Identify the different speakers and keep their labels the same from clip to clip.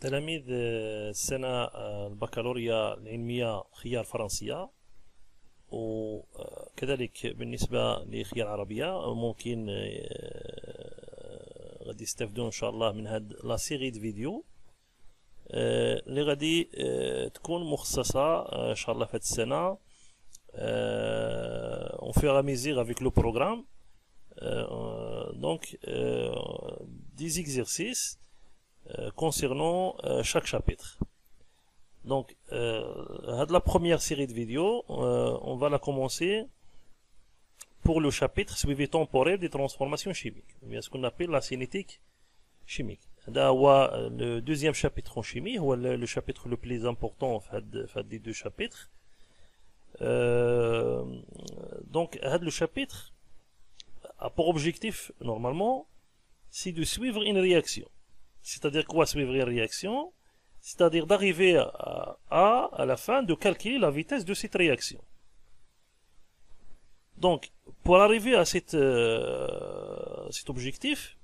Speaker 1: تلاميذ السنة البكالوريا العلمية خيار فرنسية، وكذلك بالنسبة لخيار عربية ممكن غادي يستافدوا إن شاء الله من هاد لا سيري دو فيديو اللي غادي تكون مخصصة إن شاء الله في هاد السنة on fera mesure avec le programme donc des exercices concernant chaque chapitre. Donc la première série de vidéos on va la commencer pour le chapitre suivi temporel des transformations chimiques, bien ce qu'on appelle la cinétique chimique. Le deuxième chapitre en chimie, le chapitre le plus important des deux chapitres. Donc le chapitre a pour objectif normalement c'est de suivre une réaction. C'est-à-dire quoi suivre une réaction? C'est-à-dire d'arriver à la fin de calculer la vitesse de cette réaction. Donc pour arriver à cet objectif,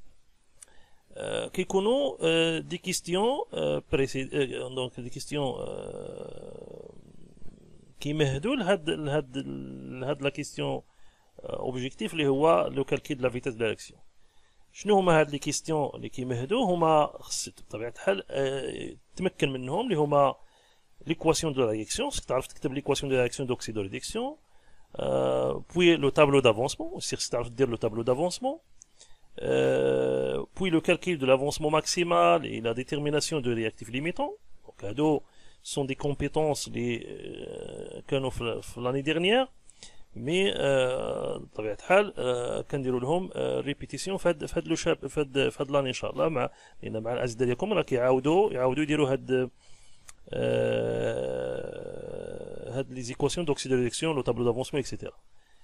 Speaker 1: كيكونوا des questions donc des questions كيمهدوا لهاد لا كيستيون اوبجيكتيف اللي هو لو كالكيل دو لا فيتاس دو لاكسيون. شنو هما هاد لي كيستيون اللي كيمهدوا؟ هما خص بطبيعه الحال تمكن منهم اللي هما ليكواسيون دو لا رياكسيون، خصك تعرف تكتب ليكواسيون دو لا رياكسيون دوكسيدو ريدكسيون، بوي لو تابلو دافونسمون، خصك تعرف دير لو تابلو دافونسمون، puis le calcul de l'avancement maximal et la détermination de réactifs limitants. Donc هادو sont des compétences كانوا في l'année dernière، mais بطبيعة الحال كنديروا لهم ريبيتيسيون في هاد l'année ان شاء الله، لان مع الاساتذه ديالكم راه يعاودوا يديروا هاد لي زيكواسيون دوكسيد ريدكسيون لو تابلو دافونسمون اكسيتيرا.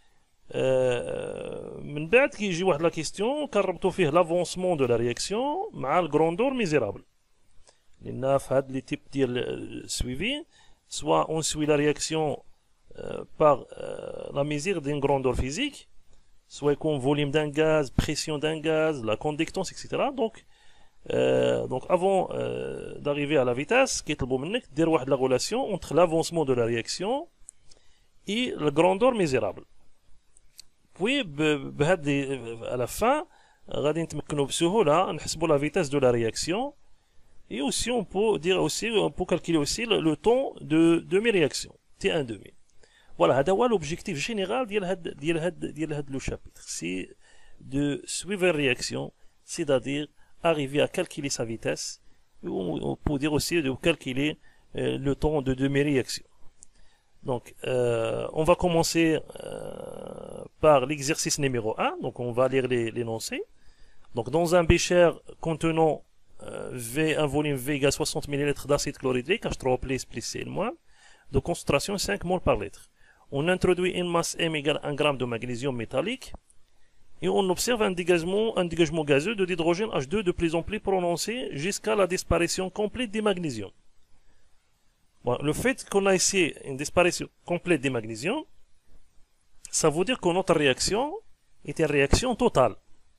Speaker 1: من بعد كيجي واحد لا كيستيون كنربطوا فيه لافونسمون دو لا رياكسيون مع الغروندور ميزيرابل، لان في هاد لي تيب ديال سويفي سوا اون سوي لا رياكسيون باغ لا ميزير دين غروندور فيزيك، سوا يكون فوليوم دان غاز، بريسيون دان غاز، لا كونديكتونس اكسيتيرا. دونك avant d'arriver à la vitesse كيطلبوا منك دير واحد لا غولاسيون entre l'avancement de la réaction et le grandeur misérable. Puis à la fin غادي نتمكنوا بسهوله نحسبوا la vitesse de la réaction, et aussi on peut calculer aussi le temps de demi-réaction T1 demi. Voilà, هذا هو l'objectif général ديال هاد le chapitre, c'est de suivre une réaction, c'est-à-dire arriver à calculer sa vitesse, ou on peut dire aussi de calculer le temps de demi-réaction. Donc on va commencer par l'exercice numéro 1. Donc on va lire l'énoncé. Donc dans un bécher contenant un volume V égale 60 ml d'acide chlorhydrique H3O plus Cl- de concentration 5 mol par litre, on introduit une masse M égale 1 g de magnésium métallique et on observe un dégagement gazeux de l'hydrogène H2 de plus en plus prononcé jusqu'à la disparition complète des magnésiums. Bon, le fait qu'on a ici une disparition complète des magnésiums, ça veut dire que notre réaction est une réaction totale.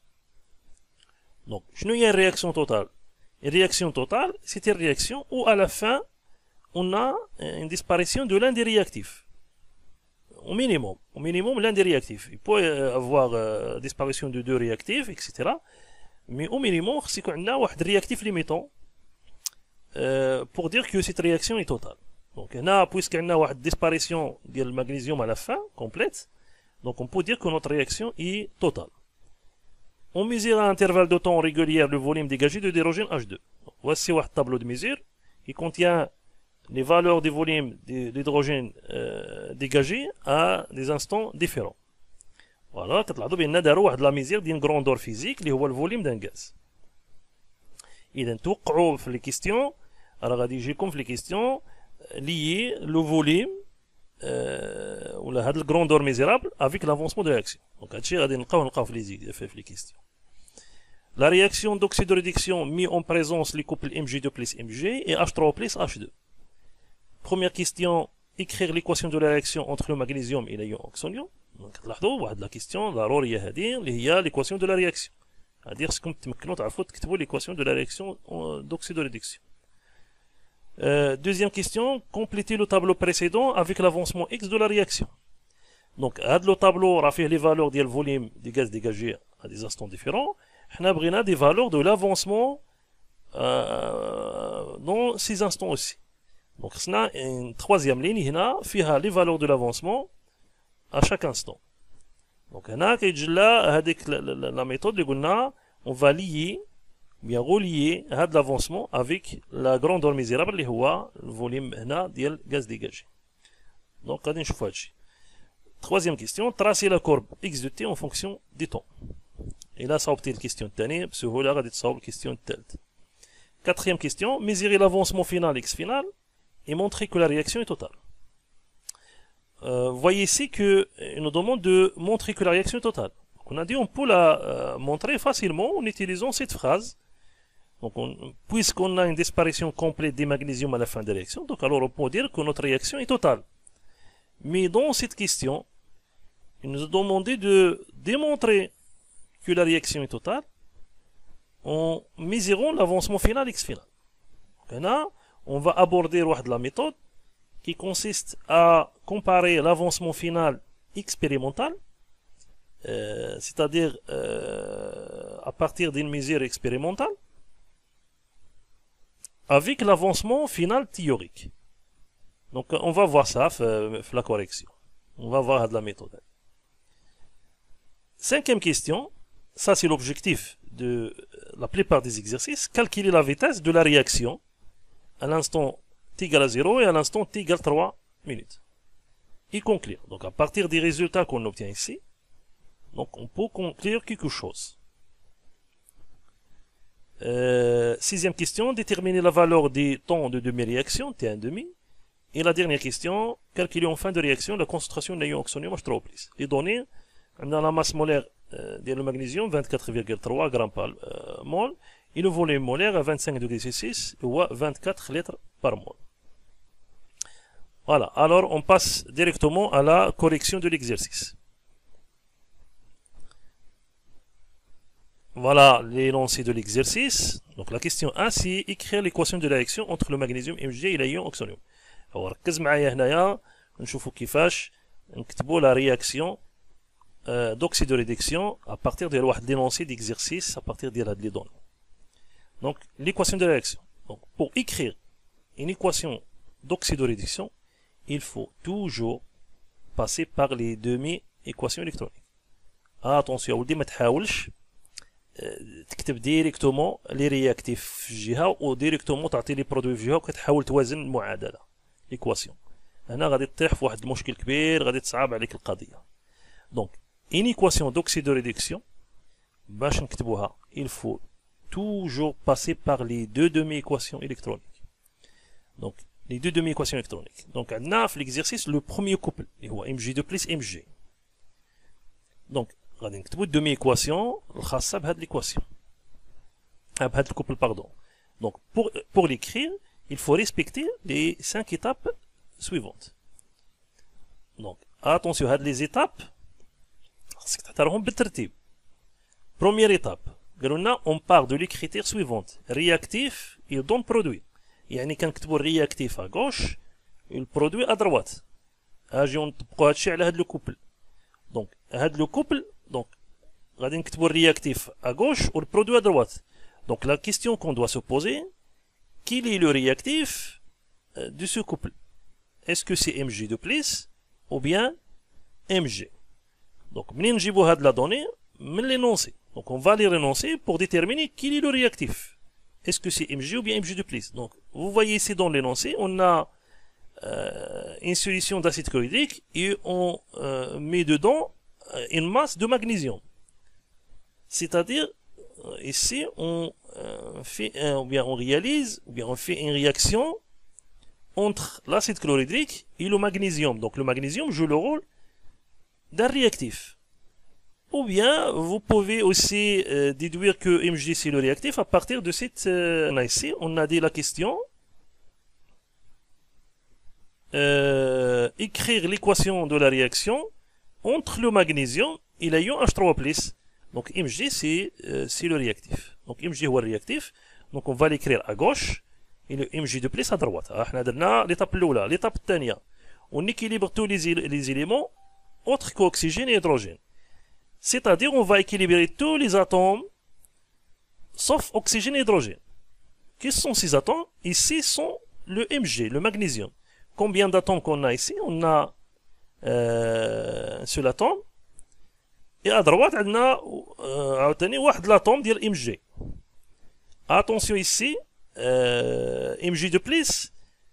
Speaker 1: Donc, je n'ai une réaction totale. Une réaction totale, c'est une réaction où à la fin, on a une disparition de l'un des réactifs. Au minimum l'un des réactifs. Il peut y avoir disparition de deux réactifs, etc. Mais au minimum, c'est qu'on a un réactif limitant pour dire que cette réaction est totale. Donc là, puisqu'on a une disparition du magnésium à la fin, complète, donc on peut dire que notre réaction est totale. On mesure à intervalle de temps régulier le volume dégagé de l'hydrogène H2. Donc, voici un tableau de mesure qui contient les valeurs des volumes d'hydrogène dégagés à des instants différents. Voilà, كتلاحظوا بأن داروا واحد لا ميزير ديال غروندور فيزيك اللي هو الفوليوم دان غاز. إذا توقعوا في لي كيستيون راه غادي يجيكم في لي كيستيون lié le volume ou la grandeur misérable avec l'avancement de l'action. Donc هادشي غادي نلقاو في les questions. La réaction d'oxydoréduction met en présence les couples Mg2 plus Mg et H3O plus H2. Première question, écrire l'équation de la réaction entre le magnésium et l'ion oxonium. Donc تلاحظوا واحد لا كيستيون ضروريه هذه اللي هي l'équation de la réaction. c'est-à-dire خصكم تمكنوا تعرفوا تكتبوا l'équation de la réaction d'oxydoréduction. Deuxième question, complétez le tableau précédent avec l'avancement X de la réaction. Donc, le tableau a fait les valeurs du volume des gaz dégagés à des instants différents. On a des valeurs de l'avancement dans ces instants aussi. Donc, on a une troisième ligne ici, qui a les valeurs de l'avancement à chaque instant. Donc, on a la méthode de on va lier, bien relier l'avancement avec la grandeur misérable qui est le volume du gaz dégagé. Donc, on va voir ça. Troisième question, tracer la courbe x de t en fonction du temps. Et là, ça obtient la question de l'année, parce que là, on va la question de telle. Quatrième question, mesurer l'avancement final x final et montrer que la réaction est totale. Voyez ici qu'il nous demande de montrer que la réaction est totale. On a dit on peut la montrer facilement en utilisant cette phrase. Donc, puisqu'on a une disparition complète des magnésiums à la fin de la réaction, donc alors on peut dire que notre réaction est totale. Mais dans cette question, il nous a demandé de démontrer que la réaction est totale en mesurant l'avancement final x final. Donc là, on va aborder la méthode qui consiste à comparer l'avancement final expérimental, c'est-à-dire à partir d'une mesure expérimentale, avec l'avancement final théorique. Donc on va voir ça la correction. On va voir la méthode. Cinquième question, ça c'est l'objectif de la plupart des exercices, calculer la vitesse de la réaction à l'instant t égale à 0 et à l'instant t égale 3 minutes. Et conclure. Donc à partir des résultats qu'on obtient ici, donc on peut conclure quelque chose. Sixième question, déterminer la valeur des temps de demi-réaction, T1,5. Et la dernière question, calculer en fin de réaction la concentration de l'ion oxonium H3+. Les données, on a la masse molaire de le magnésium, 24,3 grammes par mol, et le volume molaire à 25 degrés C6, ou à 24 litres par mol. Voilà, alors on passe directement à la correction de l'exercice. Voilà l'énoncé de l'exercice. Donc la question 1, c'est écrire l'équation de la réaction entre le magnésium Mg et l'ion oxonium. Alors, ركز معايا هنايا نشوفوا كيفاش نكتبوا la réaction d'oxydoréduction à partir de واحد l'énoncé d'exercice à partir de les données. Donc l'équation de la réaction. Donc pour écrire une équation d'oxydoréduction, il faut toujours passer par les demi-équations électroniques. Attention, ولدي ما تحاولش تكتب ديريكتومون لي رياكتيف في جهه وديريكتومون تعطي لي برودوي في جهه وكتحاول توازن المعادله ليكواسيون. هنا غادي تطيح في واحد المشكل كبير، غادي تصعب عليك القضيه. دونك une équation d'oxydoréduction باش نكتبوها il faut toujours passer par les deux demi-équations électroniques. Donc les deux demi-équations électroniques. Donc عندنا في l'exercice le premier couple اللي هو mg2 plus mg. Donc غادي نكتبوا الدومي ايكواسيون الخاصه بهاد ليكواسيون بهاد الكوبل باردون. Donc pour l'écrire il faut respecter les 5 étapes suivantes. Donc attention هاد les étapes خاصك تحضرهم بالترتيب. Première étape قالوا لنا on part de les critères suivantes réactif et don produit. يعني كنكتبوا الرياكتيف à gauche et le produit à droite. اجيو نطبقوا هادشي على هاد لو كوبل. Donc هاد لو كوبل donc غادي نكتبوا الرياكتيف à gauche ou le produit à droite. Donc la question qu'on doit se poser, quel est le réactif de ce couple? Est-ce que c'est Mg2 plus ou bien Mg? Donc منين نجيبوا هاد la donnée من l'énoncé. Donc on va les renoncer pour déterminer quel est le réactif. Est-ce que c'est Mg ou bien Mg2 plus? Donc vous voyez ici dans l'énoncé, on a une solution d'acide chlorhydrique et on met dedans une masse de magnésium. C'est-à-dire, ici, on fait, ou bien on réalise, ou bien on fait une réaction entre l'acide chlorhydrique et le magnésium. Donc le magnésium joue le rôle d'un réactif. Ou bien, vous pouvez aussi déduire que Mg c'est le réactif à partir de cette... ici, on a dit la question. Écrire l'équation de la réaction entre le magnésium et l'ion H3+. Donc Mg c'est le réactif. Donc Mg est le réactif. Donc on va l'écrire à gauche et le Mg de plus à droite. احنا درنا l'étape الاولى. L'étape الثانيه, on équilibre tous les éléments autres qu'oxygène et hydrogène. C'est-à-dire on va équilibrer tous les atomes sauf oxygène et hydrogène. Quels sont ces atomes? Ici sont le Mg, le magnésium. Combien d'atomes qu'on a ici? On a un seul atome. Et à droite, on a un atome de Mg. Attention ici, Mg de plus,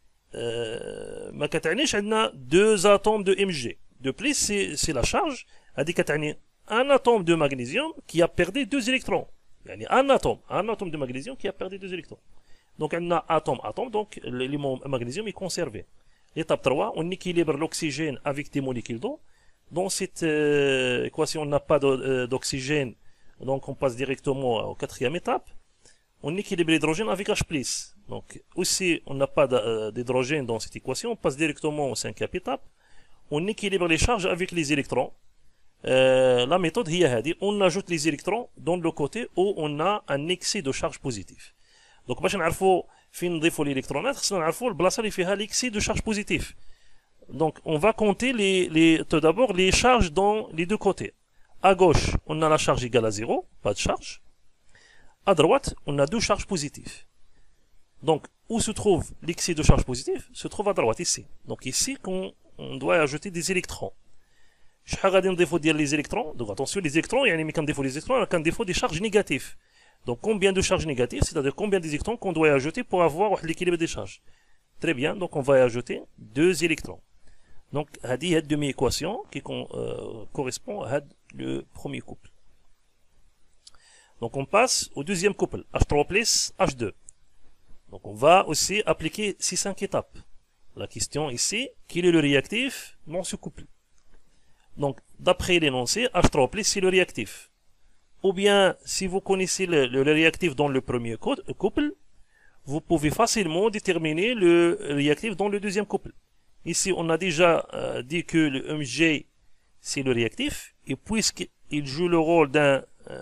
Speaker 1: on a deux atomes de Mg. De plus, c'est la charge. Un atome de magnésium qui a perdu deux électrons. Un atome de magnésium qui a perdu deux électrons. Donc on a atome, donc l'élément magnésium est conservé. L'étape 3, on équilibre l'oxygène avec des molécules d'eau. Dans cette équation, on n'a pas d'oxygène, donc on passe directement aux quatrième étape. On équilibre l'hydrogène avec H+. Donc aussi, on n'a pas d'hydrogène dans cette équation, on passe directement aux cinquième étape. On équilibre les charges avec les électrons. La méthode est on ajoute les électrons dans le côté où on a un excès de charge positive. Donc باش نعرفوا فين نضيفوا الالكترونات خصنا نعرفوا البلاصه اللي فيها l'excès de charge positive. Donc on va compter tout d'abord les charges dans les deux côtés. À gauche, on a la charge égale à 0, pas de charge. À droite, on a deux charges positives. Donc où se trouve l'excès de charge positive? Se trouve à droite ici. Donc ici on doit ajouter des électrons. شحال غادي نضيفوا ديال les électrons? Donc attention, les électrons, يعني ملي كنضيفوا les électrons, كنضيفوا des charges négatives. Donc combien de charges négatives, c'est-à-dire combien d'électrons qu'on doit ajouter pour avoir l'équilibre des charges. Très bien, donc on va ajouter deux électrons. Donc هذه هي demi-équation qui correspond à le premier couple. Donc on passe au deuxième couple, H3 plus H2. Donc on va aussi appliquer ces 5 étapes. La question ici, quel est le réactif dans ce couple? Donc d'après l'énoncé, H3 plus c'est le réactif. Ou bien, si vous connaissez le réactif dans le premier couple, vous pouvez facilement déterminer le réactif dans le deuxième couple. Ici, on a déjà dit que le Mg, c'est le réactif, et puisqu'il joue le rôle d'un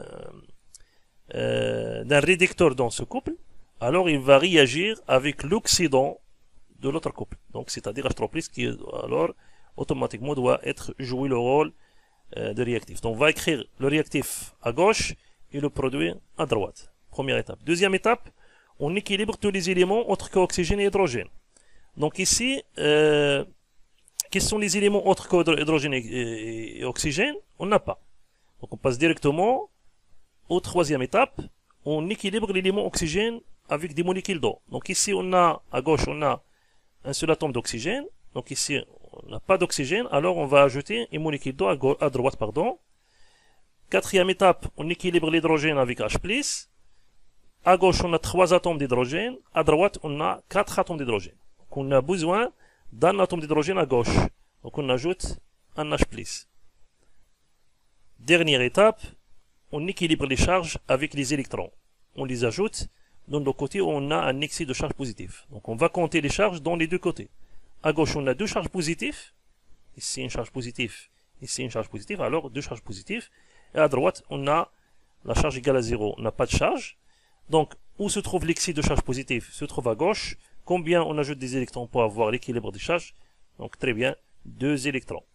Speaker 1: réducteur dans ce couple, alors il va réagir avec l'oxydant de l'autre couple. Donc, c'est-à-dire H3+, qui alors automatiquement doit jouer le rôle de réactif. Donc on va écrire le réactif à gauche et le produit à droite. Première étape. Deuxième étape, on équilibre tous les éléments autres qu'oxygène et hydrogène. Donc ici, quels sont les éléments autres qu'hydrogène et oxygène? On n'a pas. Donc on passe directement aux troisième étape. On équilibre l'élément oxygène avec des molécules d'eau. Donc ici, on a à gauche, on a un seul atome d'oxygène. Donc ici, on n'a pas d'oxygène, alors on va ajouter une molécule d'eau à droite. Quatrième étape, on équilibre l'hydrogène avec H+. À gauche, on a 3 atomes d'hydrogène. À droite, on a 4 atomes d'hydrogène. Donc on a besoin d'un atome d'hydrogène à gauche. Donc on ajoute un H+. Dernière étape, on équilibre les charges avec les électrons. On les ajoute dans le côté où on a un excès de charge positive. Donc on va compter les charges dans les deux côtés. À gauche, on a deux charges positives. Ici, une charge positive. Ici, une charge positive. Alors, deux charges positives. Et à droite, on a la charge égale à 0. On n'a pas de charge. Donc, où se trouve l'excès de charge positive? Se trouve à gauche. Combien on ajoute des électrons pour avoir l'équilibre des charges? Donc, très bien. 2 électrons.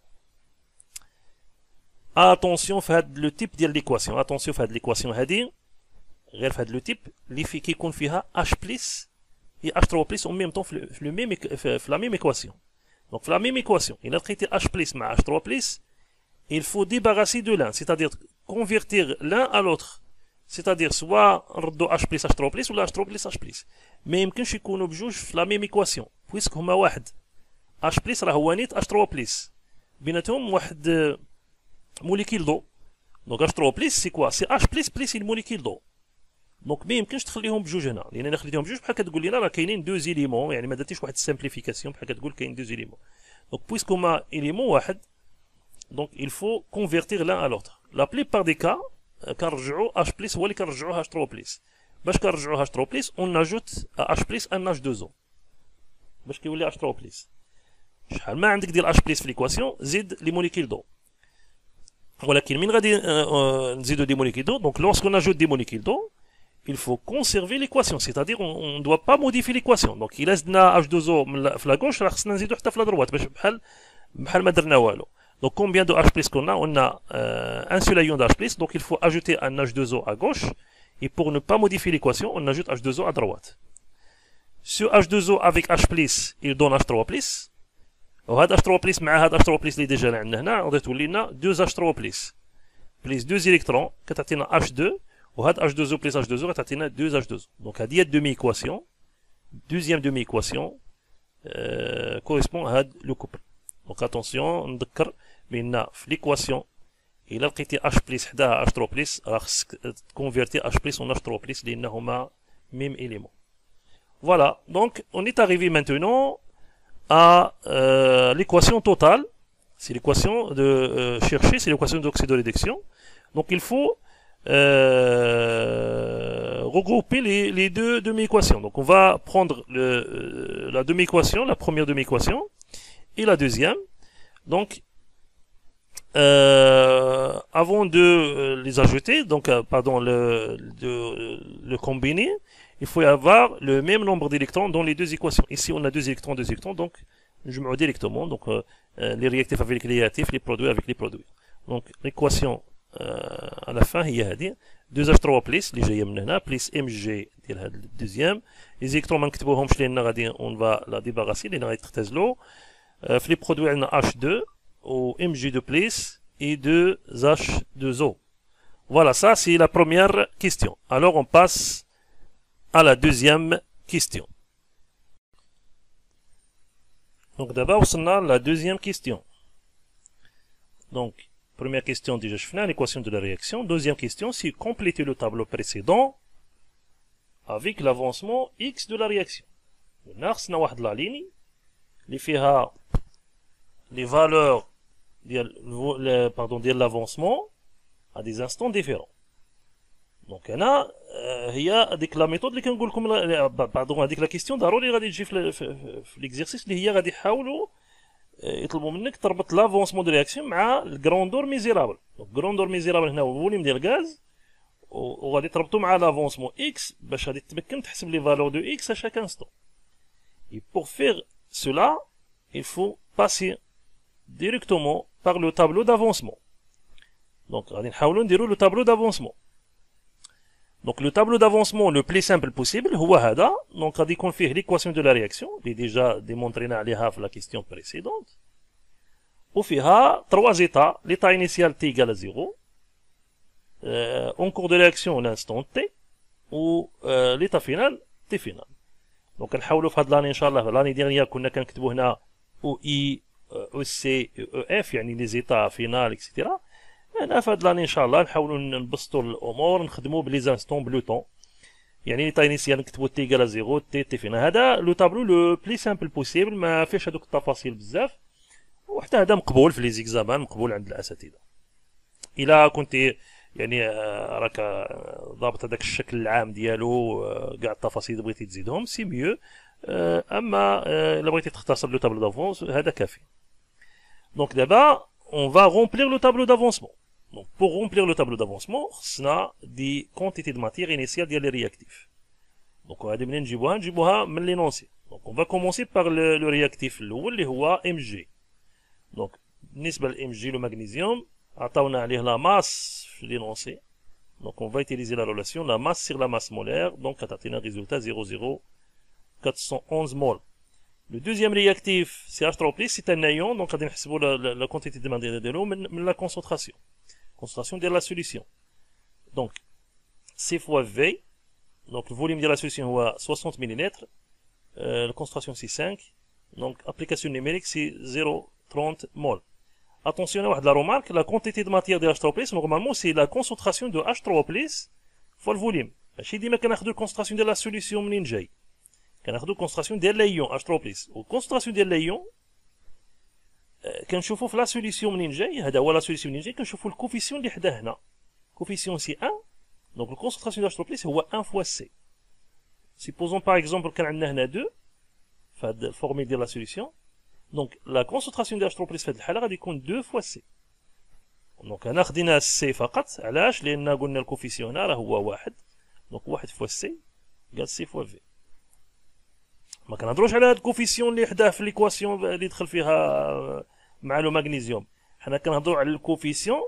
Speaker 1: Attention, faites le type de l'équation. Attention, faites l'équation. غير في هذا le type. اللي في كيكون فيها H+. Et H3+ en même temps la même équation. Donc, la même équation, il a traité H+, mais H3+, il faut débarrasser de l'un, c'est-à-dire convertir l'un à l'autre. C'est-à-dire soit H+, H3+, ou H3+, H+. Mais il ne peut pas بجوج في la même équation, puisque هما واحد. H+, راه هو نيت H3+. بيناتهم واحد molécule d'eau. Donc, H3+, c'est quoi? C'est H+, plus une molécule d'eau. دونك ما يمكنش تخليهم بجوج هنا لان انا خليتهم بجوج بحال كتقول لنا راه كاينين دو زيليمون يعني ما درتيش واحد السامبليفيكاسيون بحال كتقول كاين دو زيليمون دونك بويسكو هما اليمون واحد دونك il faut convertir l'un à l'autre. La plupart des cas كنرجعوا H+ هو اللي كنرجعوه H3+. باش كنرجعوه H3+, on ajoute à H+ un H2O باش كيولي H3+. شحال ما عندك ديال H+ في ليكواسيون زيد لي موليكيل دو. ولكن من غادي نزيدو دي موليكيل دو دونك lorsqu'on ajoute des molécules d'eau il faut conserver l'équation, c'est-à-dire on ne doit pas modifier l'équation. Donc il laisse H2O في la gauche, راه خصنا نزيدو حتى في la droite باش بحال ما درنا والو. Donc combien de H+ qu'on a? On a un seul ion d'H+, donc il faut ajouter un H2O à gauche, et pour ne pas modifier l'équation, on ajoute H2O à droite. Ce H2O avec H+, il donne H3+, وهذا H3+ مع هذا H3+ اللي ديجا عندنا هنا غادي تولي لنا 2H3+, plus 2 électrons كتعطينا H2, وهذا H2O plus H2O غتعطينا 2H2O. Donc هذه هي demi-équation, deuxième demi-équation correspond à هذا le couple. Donc attention, نذكر بأن في l'équation إلا لقيتي H+ حداها H3+ راه خصك تكونفيرتي H+ en H3+ لأن هما même élément. Voilà, donc on est arrivé maintenant à l'équation totale. C'est l'équation de chercher, c'est l'équation d'oxydoréduction. Donc il faut regrouper les deux demi-équations. Donc on va prendre la demi-équation, la première demi-équation et la deuxième. Donc avant de les ajouter, donc pardon, le combiner, il faut y avoir le même nombre d'électrons dans les deux équations. Ici on a deux électrons, donc je me directement, donc les réactifs avec les réactifs, les produits avec les produits. Donc l'équation à la fin هي هذه 2H3+ اللي جايه من هنا plus Mg ديال هذا الدوزيام. les électrons ما نكتبوهمش لان غادي on va la débarrasser لان غادي تختزلوا. في les produits عندنا H2 و Mg2+ et 2H2O. Voilà, ça c'est la première question. Alors on passe à la deuxième question. Donc d'abord وصلنا à la deuxième question. Donc première question déjà شفنا l'équation de la réaction. Deuxième question, c'est compléter le tableau précédent avec l'avancement X de la réaction. قلنا خصنا واحد لا ليني اللي فيها les valeurs ديال l'avancement à des instants différents. Donc هنا هي هذيك لا ميثود اللي كنقول لكم باردون هذيك لا كيستيون ضروري غادي تجي في ليكزيرسيس اللي هي غادي يحاولوا يطلبوا منك تربط لافونسمون دو رياكسيون مع الكروندور ميزيرابل. دونك الكروندور ميزيرابل هنا هو الفوليوم ديال الغاز وغادي تربطوا مع لافونسمون اكس باش غادي تمكن تحسب لي فالور دو اكس à chaque instant. Et pour faire cela, il faut passer directement par le tableau d'avancement. Donc غادي نحاولوا نديروا le tableau d'avancement. Donc le tableau d'avancement le plus simple possible هو هذا. Donc غادي يكون فيه l'équation de la réaction اللي déjà démontrينا عليها في la question précédente. وفيها 3 états, l'état initial t égale à 0, en cours de réaction l'instant t, ou l'état final t final. Donc نحاولوا في هاد l'année ان شاء الله l'année dernière كنا كنكتبوا هنا OI, EC, EF يعني les états final etc. هنا في هاد l'année ان شاء الله نحاولوا نبسطوا الامور نخدموا بلي زانستون بلو طون. يعني l'état initial نكتبوا t égale à 0 t final. هذا لو تابلو لو بلي سامبل بوسيبل ما فيش هذوك التفاصيل بزاف. وحتى هذا مقبول في لي زيكزامان مقبول عند الاساتذه. الا كنت يعني راك ضابط هذاك الشكل العام ديالو كاع التفاصيل بغيتي تزيدهم سي ميو. اما الا بغيتي تختصر لو تابلو دافونس هذا كافي. دونك دابا on va remplir le tableau d'avancement. Donc pour remplir le tableau d'avancement خصنا des quantités de matière initiale ديال les réactifs. Donc غادي منين نجيبوها من l'énoncé. Donc on va commencer par le réactif الاول اللي هو Mg. Donc بالنسبه لMg le magnésium عطاونا عليه la masse في l'énoncé. Donc on va utiliser la relation la masse sur la masse molaire. Donc كتعطينا résultat 0,0411 mol. Le deuxième réactif, c'est H3+, c'est un ion, donc غادي نحسبوا la quantité de matière ديالو من la concentration de la solution. Donc C fois V, donc le volume de la solution هو 60 ml, la concentration c'est 5, donc application numérique c'est 0,30 mol. Attention à واحد la remarque, la quantité de matière de H3+, normalement c'est la concentration de H3+ fois le volume. ماشي ديما كناخذوا الكونسنتراسيون ديال la solution منين جاي. كناخذوا كونسنتراسيون ديال لايون H3+. والكونسنتراسيون ديال لايون كنشوفوا في لا سوليسيون منين جاي. هذا هو لا سوليسيون منين جاي. كنشوفوا الكوفيسيون اللي حداه هنا. كوفيسيون سي 1. دونك الكونسنتراسيون ديال H3+ هو 1 فوا سي. سيبوزون باغ اكزومبل كان عندنا هنا 2 في هاد الفورميل ديال لا سوليسيون. دونك لا كونسنتراسيون ديال H3+ في هاد الحاله غادي يكون 2 فوا سي. دونك هنا خدينا سي فقط. علاش؟ لان قلنا الكوفيسيون هنا راه هو 1. دونك 1 فوا سي قال سي فوا في. ما كنهضروش على هاد الكوفيسيون اللي حداه في ليكواسيون اللي دخل فيها مع لو مغنيسيوم، حنا كنهضروا على الكوفيسيون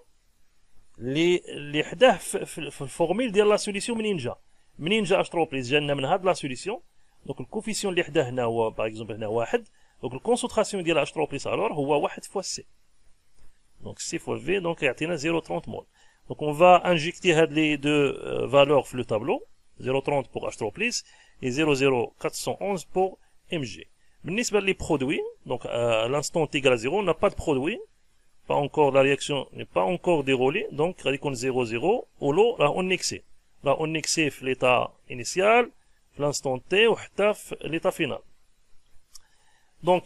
Speaker 1: اللي حداه في الفورميل ديال لا سوليسيون. منين جا اشتروبليس جانا من هاد لا سوليسيون. دونك الكوفيسيون اللي حداه هنا هو باغ اكزومبل هنا 1. دونك الكونسونطراسيون ديال اشتروبليس الور هو 1 فوا سي. دونك سي فوا في دونك يعطينا 0.30 مول. دونك اون فا انجيكتي هاد لي دو فالور في لو طابلو 0.30 pour اشتروبليس et 0,0411 pour mg. بالنسبة لي produits, donc à l'instant t égale à 0, on n'a pas de produit, pas encore, la réaction n'est pas encore déroulée, donc radicon 0,0, au lot, là on excès. Là on excès l'état initial, l'instant t, ou l'état final. Donc,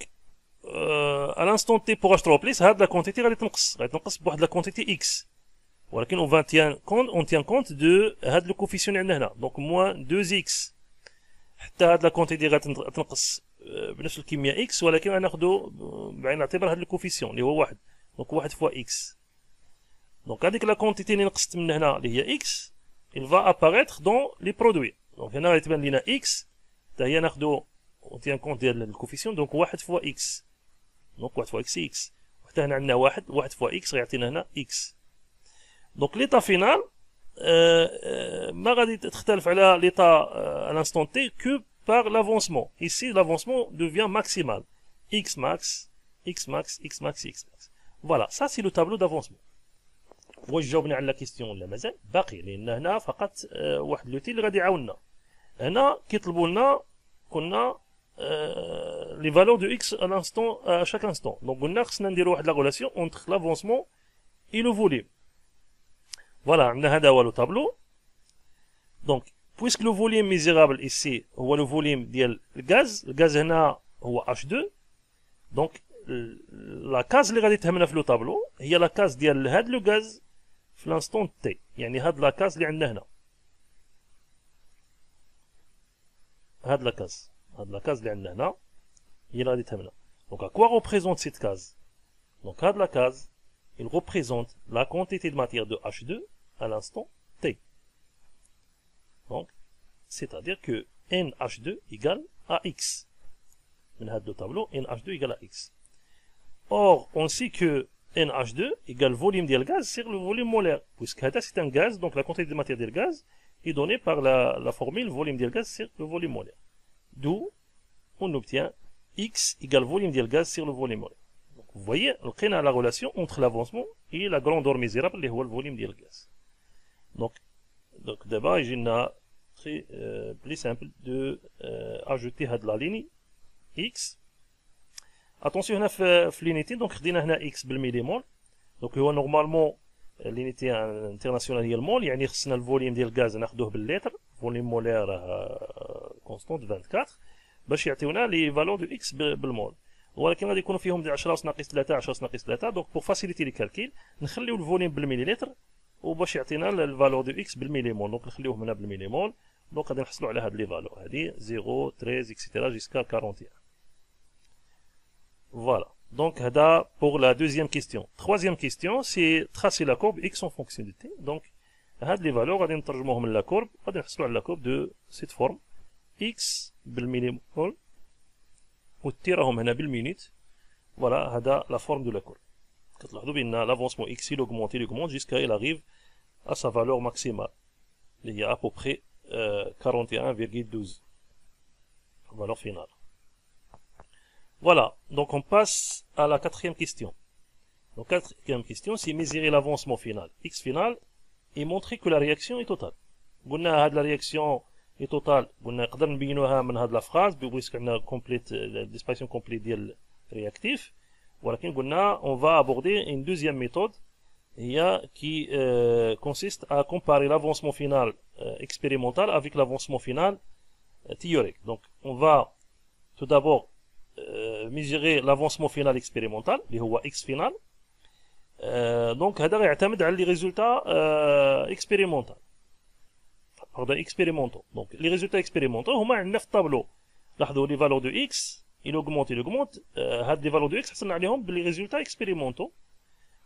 Speaker 1: à l'instant t pour اشتروبليس هاد la quantité غادي تنقص بواحد la quantité x. ولكن on tient compte de هاد le coefficient اللي عندنا هنا, donc moins 2x. حتى هاد لا كونتيتي غتنقص بنفس الكميه اكس، ولكن غناخدو بعين الاعتبار هاد الكوفيسيون اللي هو 1. دونك 1 فوا اكس. دونك هذيك لا كونتيتي اللي نقصت من هنا اللي هي اكس il va apparaître dans les produits. دونك هنا غيتبان لينا اكس حتى هي ناخدو اون تيان كونت ديال الكوفيسيون. دونك 1 فوا اكس، دونك 1 فوا اكس اكس، وحتى هنا عندنا 1 فوا اكس غيعطينا هنا اكس. دونك ليطا فينال ما غادي تختلف على l'état à l'instant t que par l'avancement. Ici, l'avancement devient maximal. X max, X max, X max, X max. Voilà, ça c'est le tableau d'avancement. واش جاوبنا على لا كيستيون ولا مازال؟ باقي، لان هنا فقط واحد لوتي اللي غادي يعاوننا. هنا كيطلبوا لنا كنا لي فالور دو X à l'instant à chaque instant. Donc قلنا خصنا نديروا واحد لا relation entre l'avancement et le volume. Voilà, هذا هو لو طابلو. Donc, puisque le volume misérable ici هو le volume ديال الغاز هنا هو H2. Donc, la case اللي غادي تهمنا في لو طابلو هي لا كاز ديال هاد لو غاز في لانستون تي، يعني هاد لا كاز اللي عندنا هنا. هاد لا كاز اللي عندنا هنا هي اللي غادي تهمنا. Donc, à quoi représente cette case? Donc, هاد لا كاز il représente la quantité de matière de H2 à l'instant T. Donc, c'est-à-dire que NH2 égale à X. من هذا tableau, NH2 égale à X. Or, on sait que NH2 égale volume de gaz sur le volume molaire. Puisque c'est un gaz, donc la quantité de matière de gaz est donnée par la formule volume de gaz sur le volume molaire. D'où on obtient X égale volume de gaz sur le volume molaire. Vous voyez, on a la relation entre l'avancement et la grandeur misérable, qui est le volume du gaz. Donc d'abord, il y a très plus simple de ajouter la ligne X. Attention, on a fait l'unité, donc on a X بالمليمول. Donc normalement l'unité internationale est le mol, يعني خصنا le volume du gaz ناخذوه باللتر, volume molaire constant 24 باش يعطيونا les valeurs de X بالمول. ولكن غادي يكونوا فيهم 10 ناقص 3 10 ناقص 3. دونك بور فاسيليتي لي كالكيل نخليو الفوليوم بالمليلتر وباش يعطينا الفالور دو اكس بالمليمول. دونك نخليوهم هنا بالمليمول. دونك غادي نحصلوا على هاد لي فالور هادي 0 13 اكسيتيرا جيسكا 41. فوالا. دونك هذا بور لا دوزيام كيستيون. troisième question c'est tracer la courbe x en fonction de t. دونك هاد لي فالور غادي نترجموهم لا كورب، غادي نحصلوا على لا كورب دو سيت فورم x بالمليمول والتي راهم هنا بالمينيت. فوالا هذا لا فورم دو لا كورب. كتلاحظوا بان l'avancement x il augmente jusqu'à il arrive à sa valeur maximale اللي هي à peu près 41,12 valeur finale. Voilà, donc on passe à la quatrième question. Donc quatrième question, c'est mesurer l'avancement final x final et montrer que la réaction est totale. قلنا هاد la réaction est totale. قلنا نقدر نبينوها من هاد la phrase بويسك عندنا complète disparition complète ديال réactif. ولكن قلنا on va aborder une deuxième méthode qui consiste à comparer l'avancement final expérimental avec l'avancement final théorique. Donc on va tout d'abord mesurer l'avancement final expérimental اللي هو x final. donc هذا يعتمد على les résultats expérimentaux. Donc les résultats expérimentaux هما عندنا في الطابلو. لاحظوا les valeurs de x il augmente. هاد les valeurs de x حصلنا عليهم باللي résultats expérimentaux.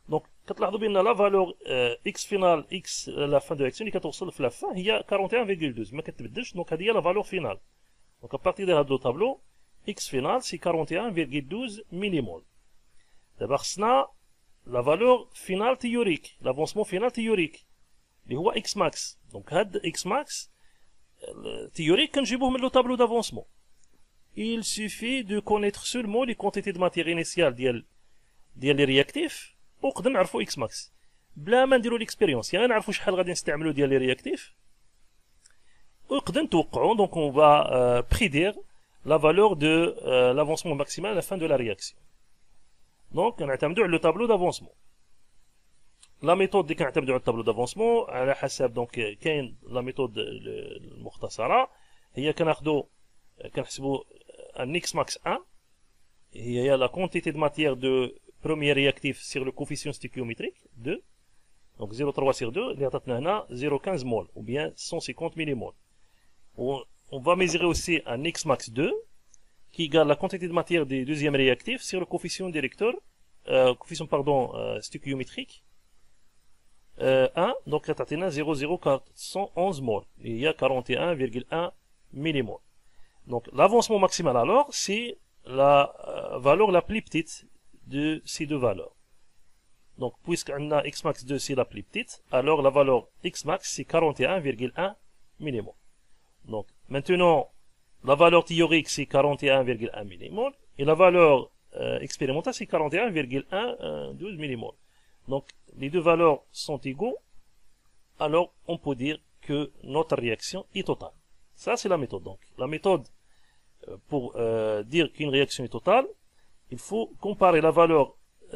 Speaker 1: Donc, كتلاحظوا بأن la valeur x finale, x la fin de l'action اللي كتوصل في la fin هي 41,12 ما كتبدلش. Donc هذه هي la valeur finale. Donc à partir de هذا tableau x final c'est 41,12 millimol. دابا خصنا la valeur finale théorique, l'avancement final théorique اللي هو x max. Donc هاد x max théorique كنجيبوه من le tableau d'avancement. Il suffit de connaître seulement les quantités de matière initiale ديال les réactifs ونقدر نعرفوا x max بلا ما نديروا l'expérience. يعني نعرفوا شحال غادي نستعملوا ديال les réactifs ونقدر نتوقعوا. Donc on va prédire la valeur de l'avancement maximal à la fin de la réaction. Donc نعتمدوا على le tableau d'avancement. La méthode اللي كنعتمدوا على التابلو d'avancement على حسب دونك كاين لا ميثود المختصره هي كنحسبوا un x max 1 هي la quantité de matière de premier réactif sur le coefficient stéchiométrique 2. Donc 0,3 sur 2 اللي عطاتنا هنا 0,15 mol ou bien 150 millimol. On va mesurer aussi un x max 2 qui égale la quantité de matière du deuxième réactif sur le coefficient directeur stéchiométrique 1. Donc عطاتنا 0,0411 mol il y a 41,1 millimol. Donc l'avancement maximal alors c'est la valeur la plus petite de ces deux valeurs. Donc puisque on a x max 2 c'est la plus petite, alors la valeur x max c'est 41,1 millimol. Donc maintenant la valeur théorique c'est 41,1 millimol et la valeur expérimentale c'est 41,12 millimol. Donc les deux valeurs sont égaux, alors on peut dire que notre réaction est totale. Ça c'est la méthode. Donc la méthode pour dire qu'une réaction est totale, il faut comparer la valeur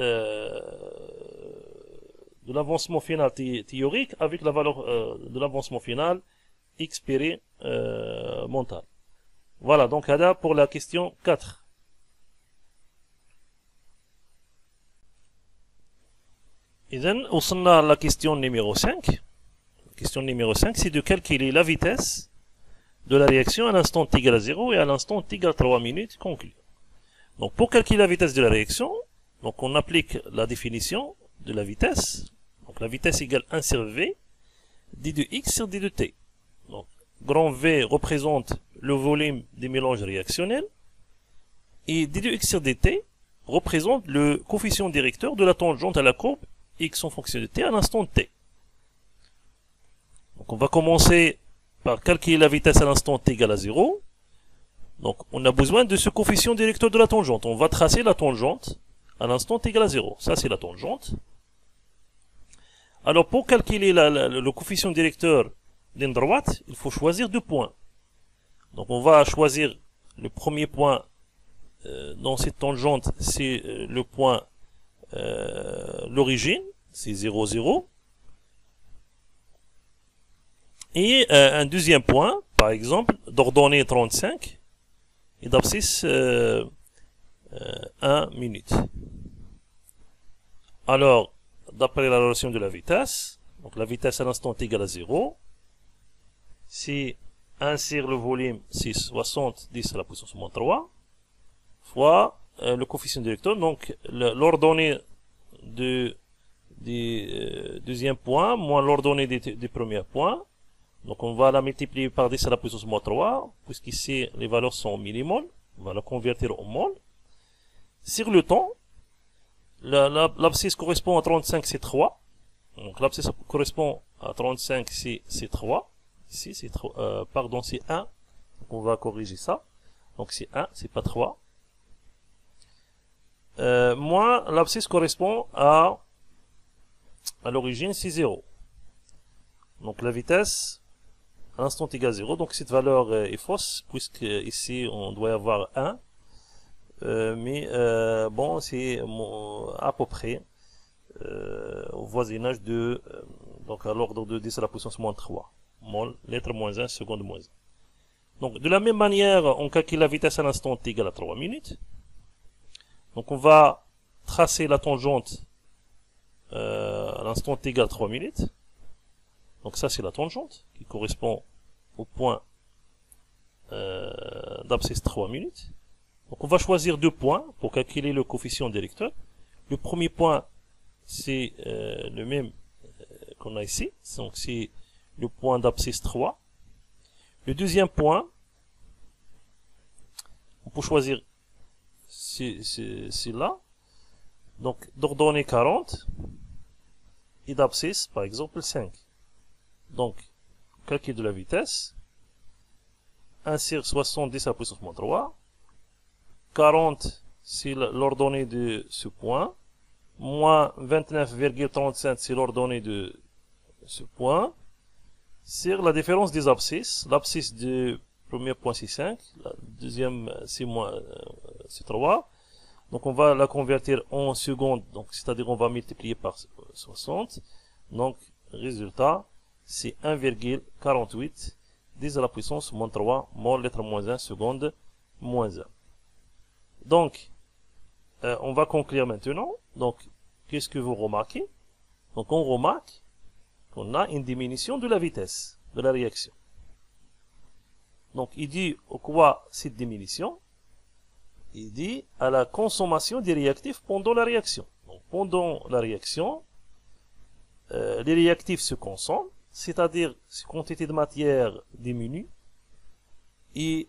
Speaker 1: de l'avancement final théorique avec la valeur de l'avancement final expérimental. Voilà, donc هذا pour la question 4. إذن وصلنا à la question numéro 5. La question numéro 5 c'est de calculer la vitesse de la réaction à l'instant t égale à 0 et à l'instant t égale à 3 minutes conclue. Donc pour calculer la vitesse de la réaction, donc on applique la définition de la vitesse. Donc la vitesse égale 1 sur V, d de x sur d de t. Donc grand V représente le volume des mélanges réactionnels et d de x sur dt représente le coefficient directeur de la tangente à la courbe x en fonction de t à l'instant t. Donc on va commencer par calculer la vitesse à l'instant t égale à 0. Donc on a besoin de ce coefficient directeur de la tangente. On va tracer la tangente à l'instant t égale à 0. Ça c'est la tangente. Alors pour calculer le coefficient directeur d'une droite, il faut choisir deux points. Donc on va choisir le premier point dans cette tangente, c'est le point l'origine, c'est 0, 0. Et un deuxième point, par exemple, d'ordonnée 35 et d'abscisse 1 minute. Alors, d'après la relation de la vitesse, donc la vitesse à l'instant t égale à 0, si 1 sur le volume, c'est 70 à la puissance moins 3, fois le coefficient directeur, donc l'ordonnée du deuxième point, moins l'ordonnée du premier point. Donc on va la multiplier par 10 à la puissance moins 3, puisqu'ici les valeurs sont en millimol, on va la convertir en mol. Sur le temps, l'abscisse correspond à 35, c'est 3. Donc l'abscisse correspond à 35, c'est 3. Ici, c'est 3, pardon, c'est 1. Donc on va corriger ça. Donc c'est 1, c'est pas 3. Moins l'abscisse correspond à l'origine, c'est 0. Donc la vitesse à l'instant t égale 0, donc cette valeur est fausse, puisque ici on doit y avoir 1, mais bon, c'est à peu près au voisinage de, donc à l'ordre de 10 à la puissance moins 3, mol, lettre moins 1, seconde moins 1. Donc de la même manière, on calcule la vitesse à l'instant t égale à 3 minutes. Donc on va tracer la tangente à l'instant t égale à 3 minutes. Donc ça c'est la tangente qui correspond au point d'abscisse 3 minutes. Donc on va choisir deux points pour calculer le coefficient directeur. Le premier point c'est le même qu'on a ici. Donc c'est le point d'abscisse 3. Le deuxième point, on peut choisir là. Donc d'ordonnée 40 et d'abscisse par exemple 5. Donc calcul de la vitesse, 1 sur 70 à puissance moins 3, 40 c'est l'ordonnée de ce point, moins 29,35 c'est l'ordonnée de ce point, sur la différence des abscisses. L'abscisse du premier point c'est 5, la deuxième c'est 3. Donc on va la convertir en secondes, donc c'est-à-dire on va multiplier par 60. Donc résultat c'est 1,48 10 à la puissance moins 3 mol lettre moins 1 seconde moins 1. Donc on va conclure maintenant. Donc qu'est-ce que vous remarquez? Donc on remarque qu'on a une diminution de la vitesse de la réaction. Donc il dit quoi cette diminution? Il dit à la consommation des réactifs pendant la réaction. Donc pendant la réaction, les réactifs se consomment, c'est-à-dire la quantité de matière diminue, et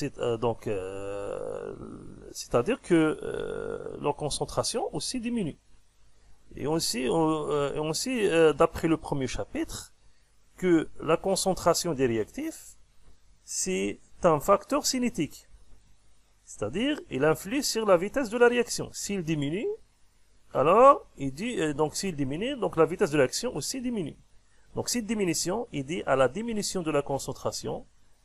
Speaker 1: c'est-à-dire que leur concentration aussi diminue. Et aussi d'après le premier chapitre, que la concentration des réactifs, c'est un facteur cinétique. C'est-à-dire, il influe sur la vitesse de la réaction. S'il diminue, alors, il dit, donc s'il diminue, donc la vitesse de l'action aussi diminue. Donc cette diminution, il dit à la diminution de la concentration,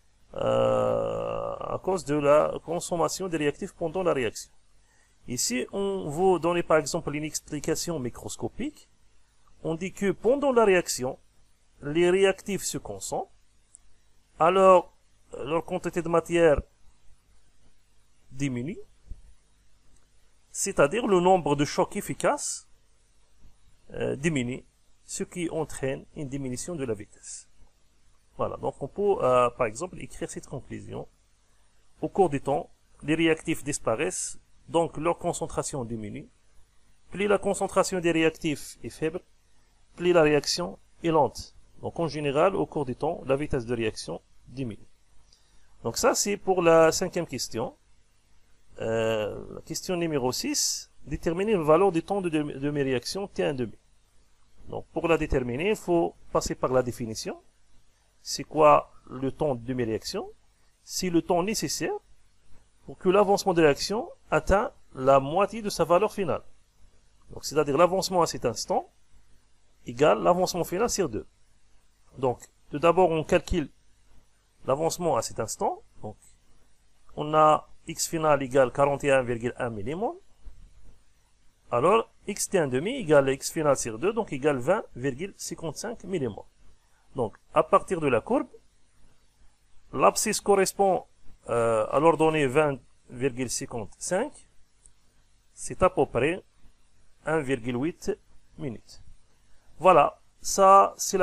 Speaker 1: à cause de la consommation des réactifs pendant la réaction. Ici, on vous donner par exemple une explication microscopique. On dit que pendant la réaction, les réactifs se consomment, alors leur quantité de matière diminue, c'est-à-dire le nombre de chocs efficaces diminue, ce qui entraîne une diminution de la vitesse. Voilà, donc on peut par exemple écrire cette conclusion. Au cours du temps, les réactifs disparaissent, donc leur concentration diminue. Plus la concentration des réactifs est faible, plus la réaction est lente. Donc en général, au cours du temps, la vitesse de réaction diminue. Donc ça c'est pour la cinquième question. La question numéro 6, déterminer la valeur du temps de mes réactions T1,5. Donc pour la déterminer, il faut passer par la définition. C'est quoi le temps de mes réactions? C'est le temps nécessaire pour que l'avancement de réaction atteigne la moitié de sa valeur finale. Donc c'est-à-dire l'avancement à cet instant égale l'avancement final sur 2. Donc tout d'abord on calcule l'avancement à cet instant. Donc on a x final égale 41,1 millimol. Alors x T1,5 égale x final sur 2, donc égale 20,55 millimol. Donc à partir de la courbe, l'abscisse correspond à l'ordonnée 20,55, c'est à peu près 1,8 minutes. Voilà, ça c'est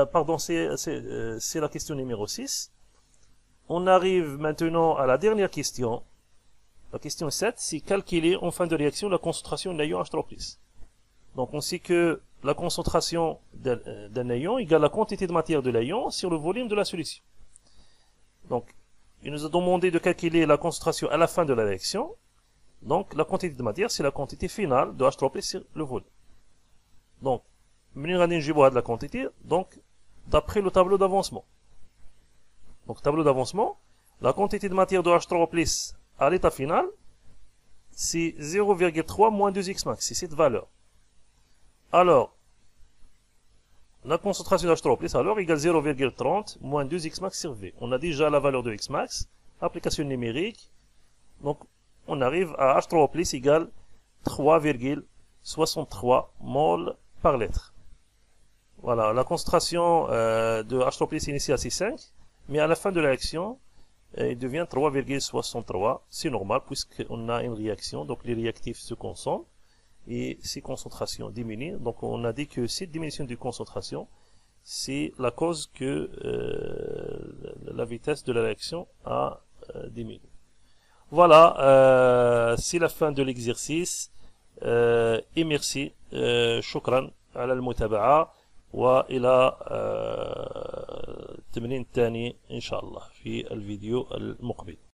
Speaker 1: la question numéro 6. On arrive maintenant à la dernière question. La question 7, c'est calculer en fin de réaction la concentration d'un ion H3+. Donc on sait que la concentration d'un ion égale la quantité de matière de l'ion sur le volume de la solution. Donc il nous a demandé de calculer la concentration à la fin de la réaction. Donc la quantité de matière, c'est la quantité finale de H3+ sur le volume. Donc, de la quantité, donc d'après le tableau d'avancement. Donc tableau d'avancement, la quantité de matière de H3+ à l'état final, c'est 0,3 moins 2x max, c'est cette valeur. Alors, la concentration de H3+ alors égale 0,30 moins 2x max sur V. On a déjà la valeur de x max, application numérique, donc on arrive à H3+ égale 3,63 mol par litre. Voilà, la concentration de H3+ initiale c'est 5, mais à la fin de la réaction, il devient 3,63. C'est normal puisqu'on a une réaction, donc les réactifs se consomment et ces concentrations diminuent. Donc on a dit que cette diminution de concentration, c'est la cause que la vitesse de la réaction a diminué. Voilà, c'est la fin de l'exercice. اي ميرسي. شكرا على المتابعة، وإلى التمرين الثاني إن شاء الله في الفيديو المقبل.